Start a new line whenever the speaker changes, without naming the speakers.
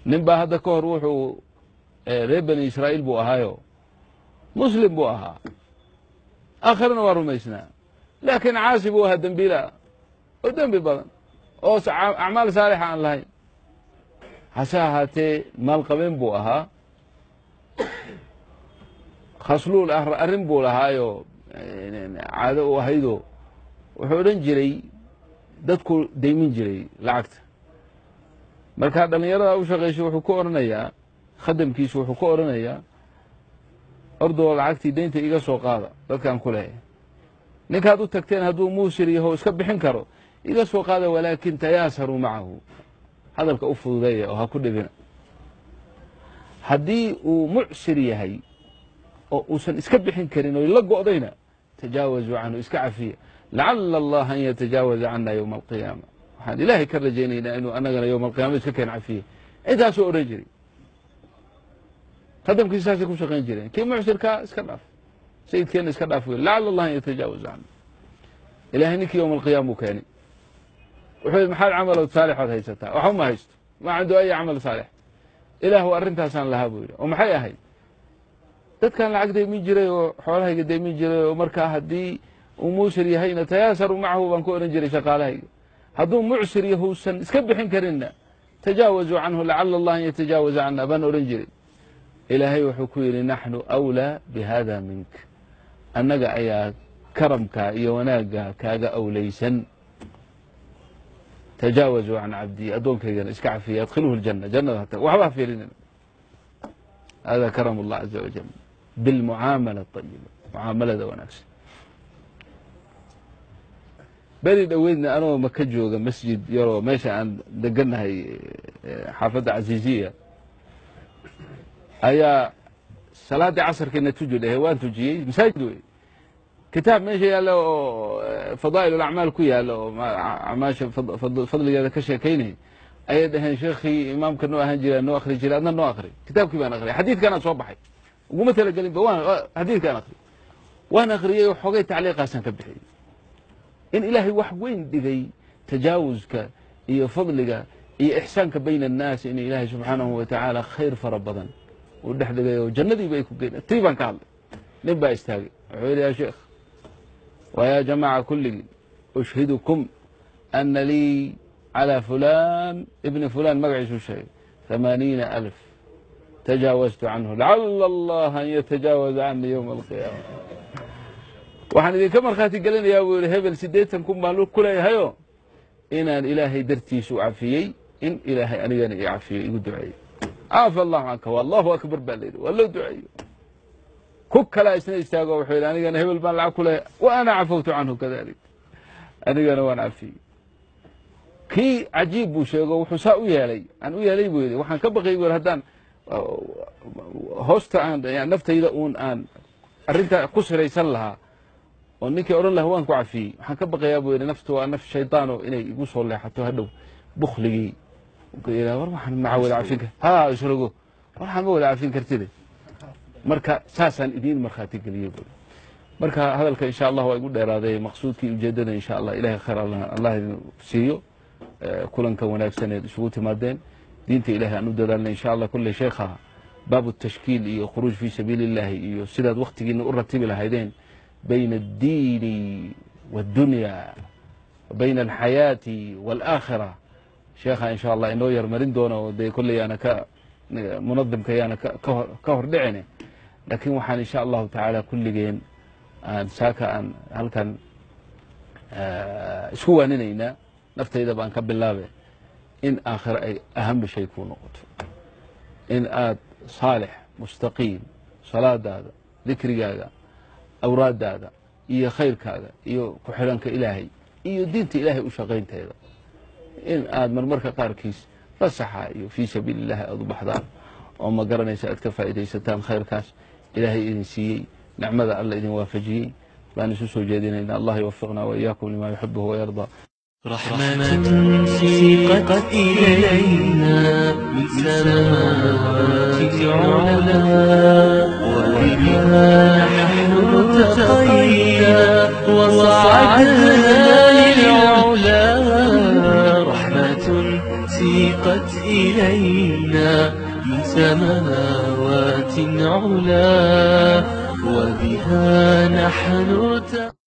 نبا هذا كور روحه reer bani israa'iil buu ahaayo muslim buu ahaa aakhirana waa rumaysnaa laakiin caasi buu ahaa dembiila oo dembi badan oo acmaal saalixa aan lahayn hase ahaatee maalqabeen buu ahaa khasluul arrin buu lahaayo caado u ahaydo wuxuu odhan jiray dadku deymin jiray lacagta markaa dhallinyarada u shaqaysay wuxuu ku odhanayaa khadamkiisu wuxuu ku odhanayaa ordoo lacagtii deynta iga soo qaada dadkaan ku leeyahay ninkaad u tagteen hadduu muusir yaho iska bixin karo iga soo qaada walaakin tayaasaruu macahu hadalka u fududeeya oo ha ku dhibina haddii uu mucsir yahay oo uusan iska bixin karin oo la go'dayna tajaawazuu canhu iska cafiya lacala allaha an yatajaawaza cana yowma alqiyaama waxaan ilaahay ka rajaynaynaa inuu annagana yowma alqiyama iska keen cafiye intaasoo odhan jiray khadamkiisa saasay ku shaqayn jireen kii mucsirkaa iska dhaaf sayidkeenna iska dhaaf wey lacala allah an yatajaawaza canhu ilaahay ninkii yowma alqiyaama buu keenay wuxuu yidhi maxaad camalood saalixood haysataa waxba ma haysto ma cindu aya camal saalix ilaahu arrintaasaan lahaa buu yidhi oo maxay ahayd dadkaan lacag deymin jiray oo xoolahayga deymin jiray oo markaa haddii uu muusir yahayna tayaasaru macahu baan ku odhan jiray shaqaalahayga hadduu mucsir yahuusan iska bixin karinna tajaawazuu canhu lacala allah an yatajaawaza cana baan odhan jiray ilaahay wuxuu ku yidhi naxnu awlaa bihada mink annaga ayaa karamkaa iyo wanaagga kaaga awlaysan tajaawazuu can cabdii addoonkaygana iska cafiya adkhiluhu ljana jannada hata waxba ha fiirinina hada karam allah caza wajal bilmucaamala ayiba mucaamalada wanaagsan beri dhoweydna anoo maka jooga masjid yaroo meesha aan deganahay xaafadda casiisiya ayaa salaaddii casarkeena tuji dhahe waan tujiyey masaajid wey kitaab meesha yaalla oo fadaa'il alacmaal ku yaalla oo acmaasha fadligeeda ka sheekaynay ayay dhaheen sheekhii imaamka noo ahaan jira noo akhri jiray adna noo akhri kitaabkii baan akhriyay xadiidkanaa soo baxay uguma talagelinba xadiidkaan akhri waan akhriyey oo xogay tacliiqaasaan ka bixiyey in ilaahay wax weyn dhigay tajaawuska iyo fadliga iyo ixsaanka bayna annaas in ilaahay subxaanahu wa tacaala khayr fara badan uu dhex dhigay oo jannadiiba ay ku geyn tii baan ka hadlay nin baa istaagay wuxuu yidhi yaa sheekh ويا جماعة كلهم أشهدكم أن لي على فلان ابن فلان مقعس الشيء 80,000 تجاوزت عنه لعل الله أن يتجاوز عني يوم القيامة waxaan idinka markhaati gelinayaa buu yidhi hebel siddeetan kun baan ku leeyahayo inaan ilaahay dartiisu cafiyey in ilaahay anigana i cafiyey igu duceeyey caafa allahu canka wallahu akbar baa layidhi waa loo duceeyo ku kala isna istaago wuxuu yidhi anigana hebel baan lacag ku leeyahay wa ana cafawtu canhu kadalik anigana waan cafiyey kii cajiib buu sheego wuxuu saa u yeelay aan u yeelay buu yidhi waxaan ka baqay buu yidhi haddaan hoosta aan naftayda uun aan arrinta ku siraysan lahaa oo ninkii odhan lahaa waan ku cafiyey waxaan ka baqayaa buu yidhi naftu waa naf shaydaano inay igu soo leexato hadhow bukhligii war waxaan maca wada cafin kar ha isrogo waxaan ma wada cafin kartide marka saasaan idiin markhaati geliyey buu marka hadalka insha allah waa igu dheeraaday maqsuudkii ujeeddada insha allah ilaahay khayr allah idin siiyo kulanka wanaagsaneed isugu timaadeen diinta ilaahay aan u dadaalna insha allah kulley sheekha baabu tashkiil iyo khuruuj fii sabiili illaahi iyo sidaad wakhtigiina u ratibi lahaydeen بين الدين والدنيا وبين الحياة والآخرة شيخها إن شاء الله إنه يرمرين دونه ودي كل أنا منظم كيانا كهر دعني لكن وحان إن شاء الله تعالى كل جين أن ساكا أن هل كان شو أننا نفتي إذا بان كبل الله إن آخر أي أهم شيء يكون نقطة إن صالح مستقيم صلاة هذا ذكر هذا awraadaada iyo khayrkaaga iyo ku xiranka ilaahay iyo diinta ilaahay u shaqaynteeda in aad marmarka qaarkiis fasaxa iyo fii sabiilillahi aad u baxdaan oo ma garanaysa aad ka faa'iidaysataan khayrkaas ilaahay idin siiyey nicmada alla idin waafajiyey baan isu soo jeedinaynaa allah yuwaffiqna wa iyaakum lima yuxibuhu wayardaa
رحمة سيقت إلينا من سماوات علا وبها نحن ارتقينا وصعدنا للعلا رحمة سيقت إلينا إلينا من سماوات علا وبها نحن